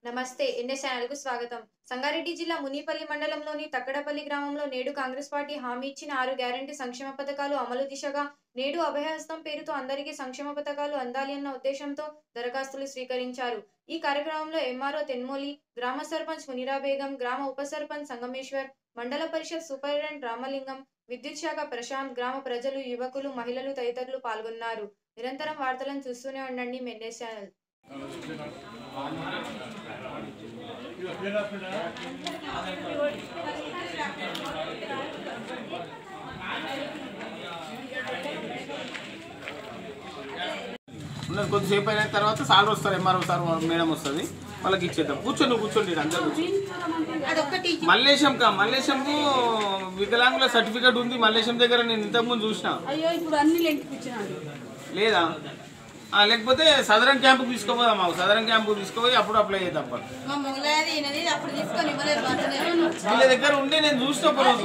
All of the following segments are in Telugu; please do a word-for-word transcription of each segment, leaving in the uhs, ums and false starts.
నమస్తే ఎన్ఎస్ ఛానల్కు స్వాగతం. సంగారెడ్డి జిల్లా మునిపల్లి మండలంలోని తక్కడపల్లి గ్రామంలో నేడు కాంగ్రెస్ పార్టీ హామీ ఇచ్చిన ఆరు గ్యారంటీ సంక్షేమ పథకాలు అమలు దిశగా నేడు అభయహస్తం పేరుతో అందరికీ సంక్షేమ పథకాలు అందాలి అన్న ఉద్దేశంతో దరఖాస్తులు స్వీకరించారు. ఈ కార్యక్రమంలో ఎంఆర్ఓ తెన్మోలి, గ్రామ సర్పంచ్ మునిరా బేగం, గ్రామ ఉప సర్పంచ్ సంగమేశ్వర్, మండల పరిషత్ సూపరింటెండెంట్ రామలింగం, విద్యుత్ శాఖ ప్రశాంత్, గ్రామ ప్రజలు, యువకులు, మహిళలు తదితరులు పాల్గొన్నారు. నిరంతరం వార్తలను చూస్తూనే ఉండండి. NS channel. కొద్దిసేపు అయిన తర్వాత సార్ వస్తారు, ఎంఆర్ఓ సార్ మేడం వస్తుంది, వాళ్ళకి ఇచ్చేద్దాం. కూర్చోండి కూర్చోండి అందరూ కూర్చోండి. మల్లేశం కా మల్లేశంకు వికలాంగుల సర్టిఫికేట్ ఉంది మల్లేశం దగ్గర, నేను ఇంతకుముందు చూసిన. లేదా లేకపోతే సదరన్ క్యాంపుకి తీసుకోపోదాం, మాకు సదరన్ క్యాంపుకి తీసుకుపోయి అప్పుడు అప్లై చేద్దాం. వీళ్ళ దగ్గర ఉంటే నేను చూసినప్పుడు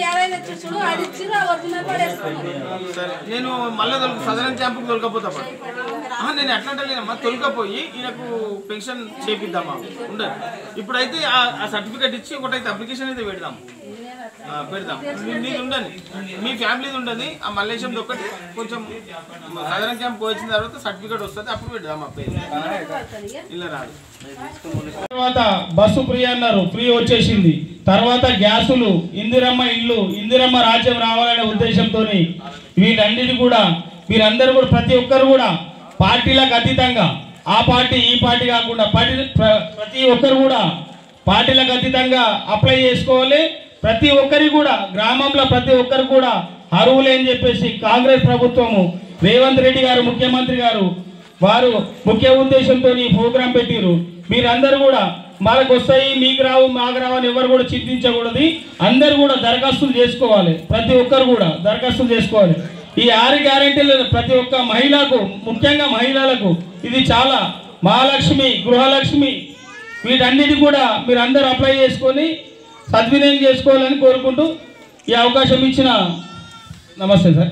సరే నేను మళ్ళీ తొలక సదరన్ క్యాంపుకి తొలకపోతా. నేను ఎట్లా అంటలేనమ్మా, తొలకపోయి ఈయనకు పెన్షన్ చేపిద్దామా ఉండదు. ఇప్పుడైతే ఆ సర్టిఫికేట్ ఇచ్చి ఒకటైతే అప్లికేషన్ అయితే పెడదాం పెడదాం మీది ఉండండి, మీ ఫ్యామిలీది ఉండదు. ఆ మల్లేశంది ఒకటి కొంచెం సదరన్ క్యాంప్ వచ్చిన తర్వాత సర్టిఫికేట్ వస్తుంది, అప్పుడు పెడదాం. ఆ పేరు ఇలా రాదు. తర్వాత బస్సు ఫ్రీ అన్నారు, ఫ్రీ వచ్చేసింది. తర్వాత గ్యాసులు, ఇందిరమ్మ ఇల్లు, ఇందిరమ్మ రాజ్యం రావాలనే ఉద్దేశంతో వీళ్ళన్నిటి కూడా మీరందరూ కూడా ప్రతి ఒక్కరు కూడా పార్టీలకు అతీతంగా, ఆ పార్టీ ఈ పార్టీ కాకుండా పార్టీ ప్రతి ఒక్కరు కూడా పార్టీలకు అతీతంగా అప్లై చేసుకోవాలి. ప్రతి ఒక్కరికి కూడా గ్రామంలో ప్రతి ఒక్కరు కూడా అర్హులే అని చెప్పేసి కాంగ్రెస్ ప్రభుత్వము రేవంత్ రెడ్డి గారు ముఖ్యమంత్రి గారు వారు ముఖ్య ఉద్దేశంతో ఈ ప్రోగ్రాం పెట్టిరు. మీరందరూ కూడా మాకు వస్తాయి మీకు రావు మాకు రావు అని ఎవరు కూడా చింతించకూడదు. అందరూ కూడా దరఖాస్తులు చేసుకోవాలి, ప్రతి ఒక్కరు కూడా దరఖాస్తులు చేసుకోవాలి. ఈ ఆరు గ్యారెంటీలు ప్రతి ఒక్క మహిళకు, ముఖ్యంగా మహిళలకు ఇది చాలా మహాలక్ష్మి, గృహలక్ష్మి, వీటన్నిటి కూడా మీరు అందరూ అప్లై చేసుకొని సద్వినియోగం చేసుకోవాలని కోరుకుంటూ ఈ అవకాశం ఇచ్చిన నమస్తే సార్.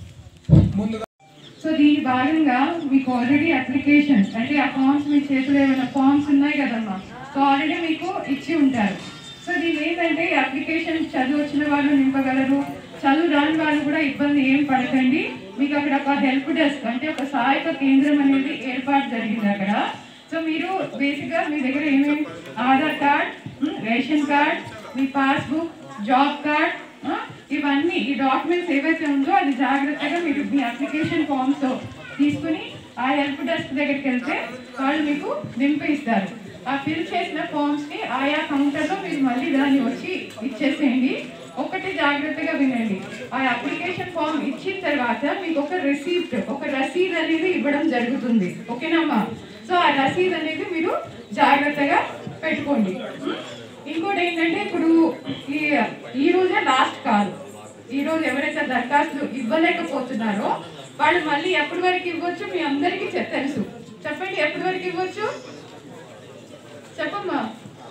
సో దీని భాగంగా మీకు ఆల్రెడీ అప్లికేషన్ అంటే ఆ ఫామ్స్ మీ చేతిలో ఏమైనా ఫామ్స్ ఉన్నాయి కదమ్మా, సో ఆల్రెడీ మీకు ఇచ్చి ఉంటారు. సో దీని ఏంటంటే అప్లికేషన్ చదువు వచ్చిన వాళ్ళు నింపగలరు, చదువు రాని వాళ్ళు కూడా ఇబ్బంది ఏం పడకండి. మీకు అక్కడ ఒక హెల్ప్ డెస్క్ అంటే ఒక సహాయక కేంద్రం అనేది ఏర్పాటు జరిగింది అక్కడ. సో మీరు బేసిక్గా మీ దగ్గర ఏమేమి ఆధార్ కార్డ్, రేషన్ కార్డ్, మీ పాస్బుక్, జాబ్ కార్డ్, ఇవన్నీ ఈ డాక్యుమెంట్స్ ఏవైతే ఉందో అది జాగ్రత్తగా మీరు మీ అప్లికేషన్ ఫామ్స్ తీసుకుని ఆ హెల్ప్ డెస్క్ దగ్గరికి వెళ్తే వాళ్ళు మీకు నింపి ఇస్తారు. ఆ ఫిల్ చేసిన ఫామ్స్ని ఆయా కౌంటర్లో మీరు మళ్ళీ దాన్ని వచ్చి ఇచ్చేసేయండి. ఒకటి జాగ్రత్తగా వినండి, ఆ అప్లికేషన్ ఫామ్ ఇచ్చిన తర్వాత మీకు ఒక రిసీప్ట్, ఒక రసీద్ అనేది ఇవ్వడం జరుగుతుంది. ఓకేనామ్మా? సో ఆ రసీద్ అనేది మీరు జాగ్రత్తగా పెట్టుకోండి. ఇంకోటి ఏంటంటే ఇప్పుడు ఈ ఈ రోజే లాస్ట్ కాదు, ఈరోజు ఎవరైతే దరఖాస్తులు ఇవ్వలేకపోతున్నారో వాళ్ళు మళ్ళీ ఎప్పటి వరకు ఇవ్వచ్చు మీ అందరికీ తెలుసు. చెప్పండి, ఎప్పటి వరకు ఇవ్వచ్చు చెప్పమ్మా?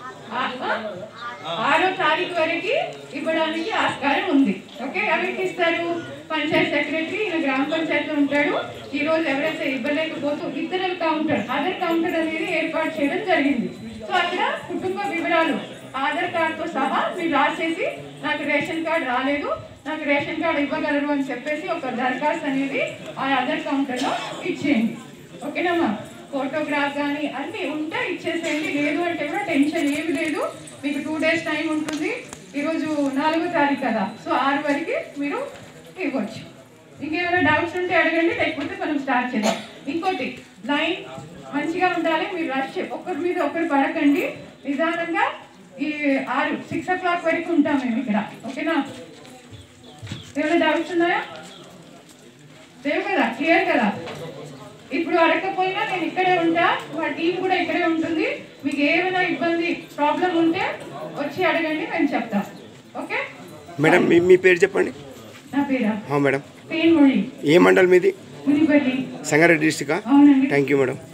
ఆరో తారీఖు వరకు ఇవ్వడానికి ఆస్కారం ఉంది. ఓకే, ఎవరికి ఇస్తారు? పంచాయత్ సెక్రటరీ, ఈయన గ్రామ పంచాయతీలో ఉంటాడు. ఈ రోజు ఎవరైతే ఇవ్వలేకపోతూ ఇతర కౌంటర్, అదర్ కౌంటర్ అనేది ఏర్పాటు చేయడం జరిగింది. సో అక్కడ కుటుంబ వివరాలు ఆధార్ కార్డుతో సహా మీరు రాసేసి నాకు రేషన్ కార్డు రాలేదు, నాకు రేషన్ కార్డు ఇవ్వగలరు అని చెప్పేసి ఒక దరఖాస్తు అనేది ఆ ఆధార్ కౌంటర్లో ఇచ్చేయండి. ఓకేనమ్మా? ఫోటోగ్రాఫ్ కానీ అన్నీ ఉంటే ఇచ్చేసేయండి. లేదు అంటే కూడా టెన్షన్ ఏమి లేదు, మీకు టూ డేస్ టైం ఉంటుంది. ఈరోజు నాలుగో తారీఖు కదా, సో ఆరు వరకు మీరు ఇవ్వచ్చు. ఇంకేమైనా డౌట్స్ ఉంటే అడగండి, లేకపోతే మనం స్టార్ట్ చేద్దాం. ఇంకోటి, లైన్ మంచిగా ఉండాలి, మీరు రష్ ఒకరి మీద ఒకరు పడకండి. నిదానంగా ఈ ఆరు సిక్స్ ఓ క్లాక్ వరకు ఉంటాం మేము ఇక్కడ. ఓకేనా? ఏమైనా డౌట్స్ ఉన్నాయా? లేవు కదా? క్లియర్ కదా? ఇప్పుడు అడగకపోయినా నేను ఇక్కడే ఉంటా, మా టీం కూడా ఇక్కడే ఉంటుంది. మీకు ఏమైనా ఇబ్బంది ప్రాబ్లం ఉంటే వచ్చి అడగండి, మేము చెప్తాం. ఓకే మేడం, మీ పేరు చెప్పండి. నా పేరా మేడం? పేరు మోడి. ఏ మండల్ మీది? మునిపల్లి, సంగారెడ్డి డిస్ట్రిక్ట్. అవునండి. Thank you madam.